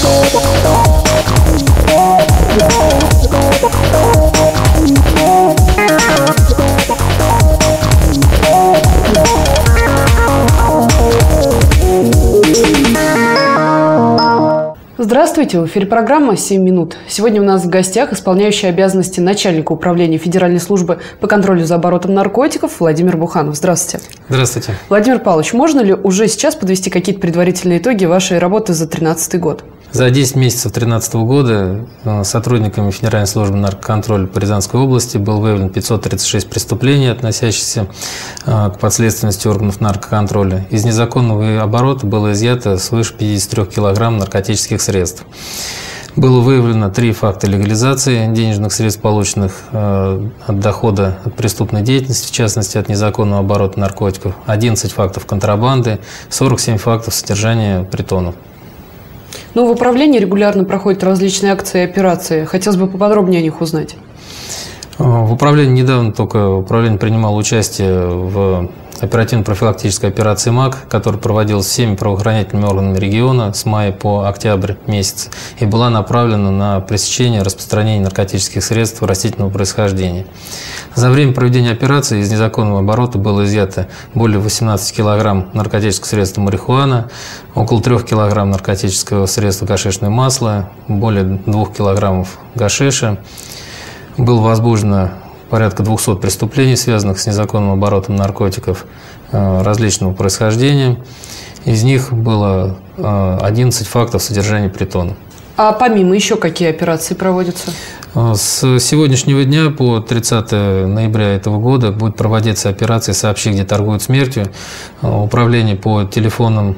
Здравствуйте, в эфире программа «7 минут». Сегодня у нас в гостях исполняющий обязанности начальника управления Федеральной службы по контролю за оборотом наркотиков Владимир Буханов. Здравствуйте. Здравствуйте. Владимир Павлович, можно ли уже сейчас подвести какие-то предварительные итоги вашей работы за 2013 год? За 10 месяцев 2013 года сотрудниками Федеральной службы наркоконтроля по Рязанской области было выявлено 536 преступлений, относящихся к подследственности органов наркоконтроля. Из незаконного оборота было изъято свыше 53 килограмм наркотических средств. Было выявлено 3 факта легализации денежных средств, полученных от дохода от преступной деятельности, в частности, от незаконного оборота наркотиков, 11 фактов контрабанды, 47 фактов содержания притонов. Ну, в управлении регулярно проходят различные акции и операции. Хотелось бы поподробнее о них узнать. В управлении недавно только управление принимало участие в оперативно-профилактической операции МАК, которая проводилась всеми правоохранительными органами региона с мая по октябрь месяц и была направлена на пресечение распространения наркотических средств растительного происхождения. За время проведения операции из незаконного оборота было изъято более 18 килограмм наркотического средства марихуана, около 3 килограмм наркотического средства гашишное масло, более 2 килограммов гашиша. Было возбуждено порядка 200 преступлений, связанных с незаконным оборотом наркотиков различного происхождения. Из них было 11 фактов содержания притона. А помимо еще какие операции проводятся? С сегодняшнего дня по 30 ноября этого года будет проводиться операция «Сообщи, где торгуют смертью». Управление по телефонам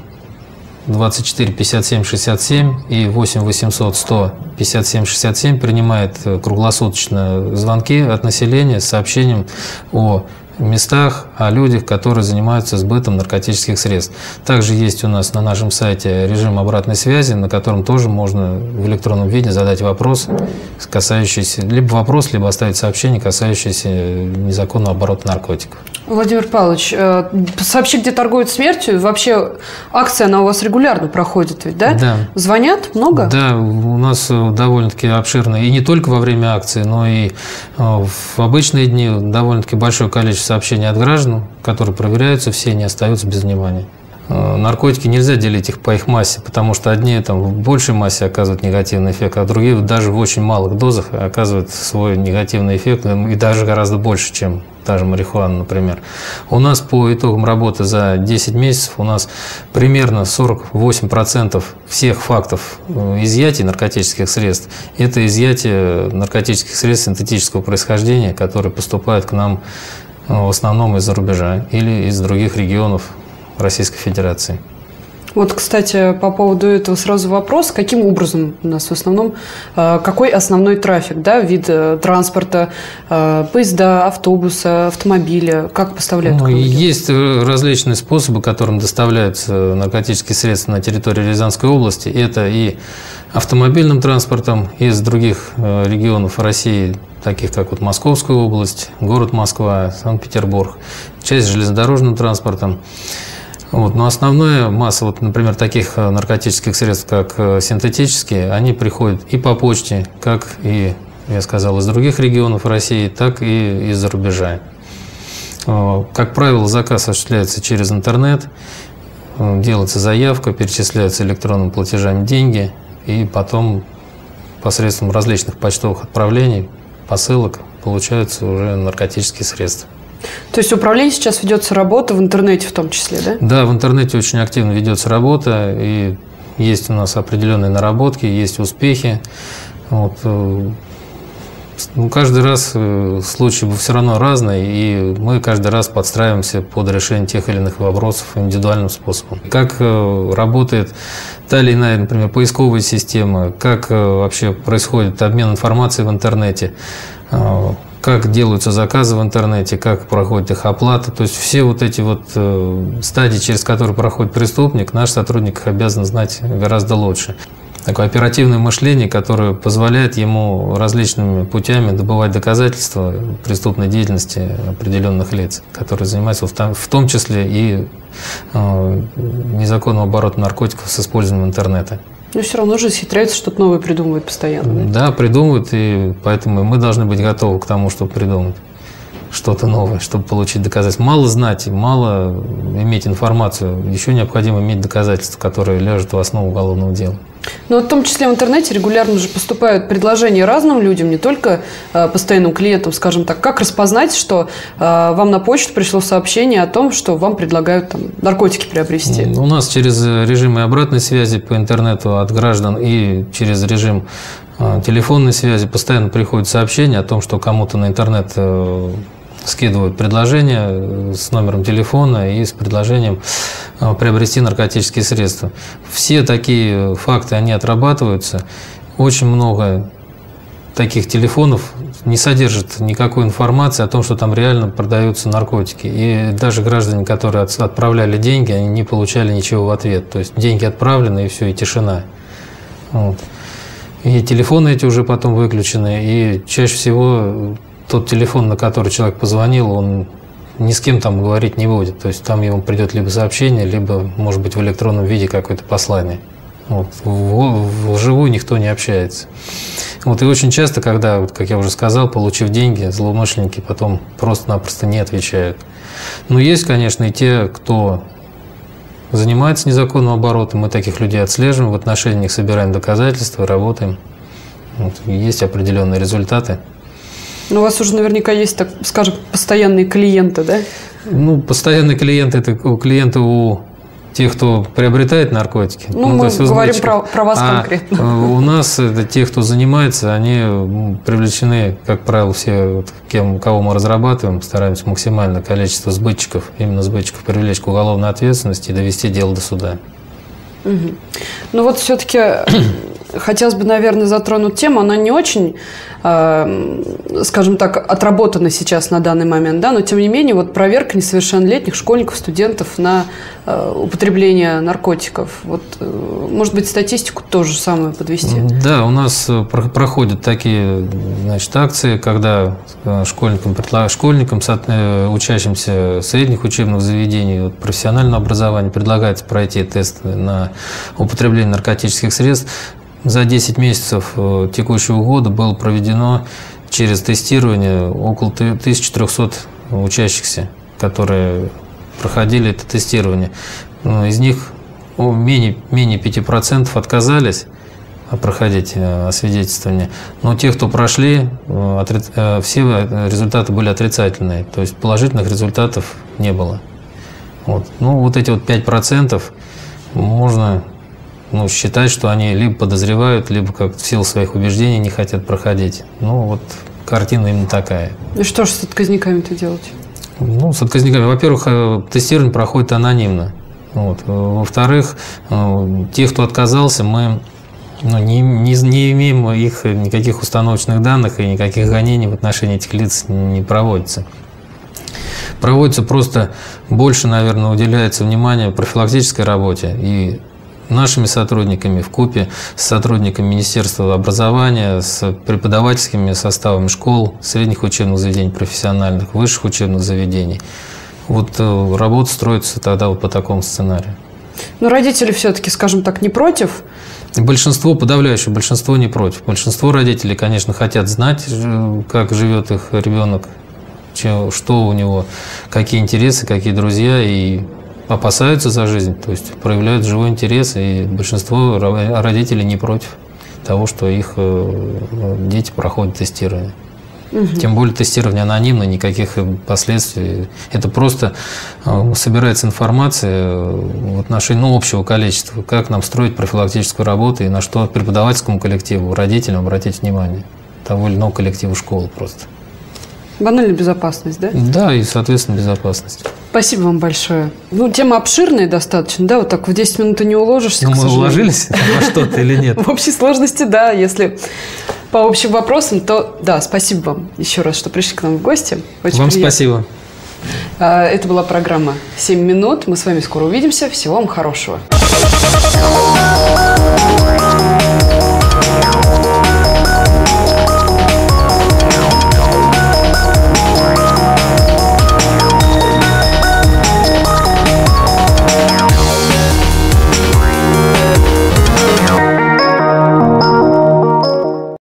24 57 67 и 8 800 100 57 67 принимает круглосуточно звонки от населения с сообщением о местах, о людях, которые занимаются сбытом наркотических средств. Также есть у нас на нашем сайте режим обратной связи, на котором тоже можно в электронном виде задать вопрос, касающийся, либо вопрос, либо оставить сообщение, касающееся незаконного оборота наркотиков. Владимир Павлович, «Сообщи, где торгуют смертью». Вообще акция, она у вас регулярно проходит ведь, да? Да. Звонят много? Да, у нас довольно-таки обширно. И не только во время акции, но и в обычные дни довольно-таки большое количество сообщений от граждан, которые проверяются, все не остаются без внимания. Наркотики нельзя делить их по их массе, потому что одни там, в большей массе оказывают негативный эффект, а другие даже в очень малых дозах оказывают свой негативный эффект, и даже гораздо больше, чем та же марихуана, например. У нас по итогам работы за 10 месяцев у нас примерно 48% всех фактов изъятия наркотических средств – это изъятие наркотических средств синтетического происхождения, которые поступают к нам в основном из-за рубежа или из других регионов Российской Федерации. Вот, кстати, по поводу этого сразу вопрос. Каким образом у нас в основном, какой основной трафик, да, вид транспорта, поезда, автобуса, автомобиля, как поставляют? Есть различные способы, которым доставляются наркотические средства на территории Рязанской области. Это и автомобильным транспортом из других регионов России, таких как вот Московская область, город Москва, Санкт-Петербург, часть железнодорожным транспортом. Но основная масса, например, таких наркотических средств, как синтетические, они приходят и по почте, как и, я сказал, из других регионов России, так и из-за рубежа. Как правило, заказ осуществляется через интернет, делается заявка, перечисляются электронными платежами деньги, и потом посредством различных почтовых отправлений, посылок получаются уже наркотические средства. То есть в управлении сейчас ведется работа в интернете в том числе, да? Да, в интернете очень активно ведется работа, и есть у нас определенные наработки, есть успехи. Каждый раз случай все равно разный, и мы каждый раз подстраиваемся под решение тех или иных вопросов индивидуальным способом. Как работает та или иная, например, поисковая система, как вообще происходит обмен информацией в интернете, как делаются заказы в интернете, как проходит их оплата. То есть все вот эти стадии, через которые проходит преступник, наш сотрудник обязан знать гораздо лучше. Такое оперативное мышление, которое позволяет ему различными путями добывать доказательства преступной деятельности определенных лиц, которые занимаются в том числе и незаконным оборотом наркотиков с использованием интернета. Но все равно же исхитряются, что-то новое придумывают постоянно. Да, придумывают, и поэтому мы должны быть готовы к тому, чтобы придумать что-то новое, чтобы получить доказательства. Мало знать, мало иметь информацию, еще необходимо иметь доказательства, которые ляжут в основу уголовного дела. Но в том числе в интернете регулярно же поступают предложения разным людям, не только постоянным клиентам, скажем так. Как распознать, что вам на почту пришло сообщение о том, что вам предлагают там наркотики приобрести? У нас через режимы обратной связи по интернету от граждан и через режим телефонной связи постоянно приходят сообщения о том, что кому-то на интернет скидывают предложение с номером телефона и с предложением приобрести наркотические средства. Все такие факты, они отрабатываются. Очень много таких телефонов не содержит никакой информации о том, что там реально продаются наркотики. И даже граждане, которые отправляли деньги, они не получали ничего в ответ. То есть деньги отправлены, и все, и тишина. Вот. И телефоны эти уже потом выключены. И чаще всего тот телефон, на который человек позвонил, он ни с кем там говорить не будет. То есть там ему придет либо сообщение, либо, может быть, в электронном виде какое-то послание. Вот. Вживую никто не общается. Вот. И очень часто, когда, как я уже сказал, получив деньги, злоумышленники потом просто-напросто не отвечают. Но есть, конечно, и те, кто занимается незаконным оборотом. Мы таких людей отслеживаем, в отношении них собираем доказательства, работаем. Вот. Есть определенные результаты. Но у вас уже наверняка есть, так скажем, постоянные клиенты, да? Ну, постоянные клиенты – это клиенты у тех, кто приобретает наркотики. Ну, мы говорим про вас конкретно. У нас это те, кто занимается, они привлечены, как правило, все, кого мы разрабатываем, стараемся максимальное количество сбытчиков, именно сбытчиков привлечь к уголовной ответственности и довести дело до суда. Угу. Ну вот все-таки хотелось бы, наверное, затронуть тему, она не очень, скажем так, отработана сейчас на данный момент, да, но тем не менее вот проверка несовершеннолетних школьников, студентов на употребление наркотиков. Вот, может быть, статистику тоже самое подвести? Да, у нас проходят такие, значит, акции, когда школьникам, учащимся средних учебных заведений, вот, профессионального образования предлагается пройти тест на употребление наркотических средств. За 10 месяцев текущего года было проведено через тестирование около 1300 учащихся, которые проходили это тестирование. Из них менее 5% отказались проходить освидетельствование. Но те, кто прошли, все результаты были отрицательные. То есть положительных результатов не было. Вот. Ну, вот эти вот 5% можно считать, что они либо подозревают, либо как в силу своих убеждений не хотят проходить. Ну, вот картина именно такая. И что же с отказниками-то делать? Ну, с отказниками, во-первых, тестирование проходит анонимно. Вот. Во-вторых, тех, кто отказался, мы не имеем их никаких установочных данных, и никаких гонений в отношении этих лиц не проводится. Проводится просто больше, наверное, уделяется внимание профилактической работе. И нашими сотрудниками вкупе с сотрудниками Министерства образования, с преподавательскими составами школ, средних учебных заведений, профессиональных, высших учебных заведений. Вот работа строится тогда вот по такому сценарию. Но родители все-таки, скажем так, не против? Большинство, подавляющее большинство не против. Большинство родителей, конечно, хотят знать, как живет их ребенок, что у него, какие интересы, какие друзья, и опасаются за жизнь, то есть проявляют живой интерес, и большинство родителей не против того, что их дети проходят тестирование. Угу. Тем более тестирование анонимно, никаких последствий. Это просто собирается информация в отношении общего количества, как нам строить профилактическую работу и на что преподавательскому коллективу, родителям обратить внимание, того или иного коллектива школы просто. Банальная безопасность, да? Да, и, соответственно, безопасность. Спасибо вам большое. Ну, тема обширная достаточно, да? Вот так в 10 минут ты не уложишься. Ну, мы уложились во что-то или нет? В общей сложности, да. Если по общим вопросам, то да, спасибо вам еще раз, что пришли к нам в гости. Очень вам приятно. Спасибо. Это была программа «7 минут». Мы с вами скоро увидимся. Всего вам хорошего.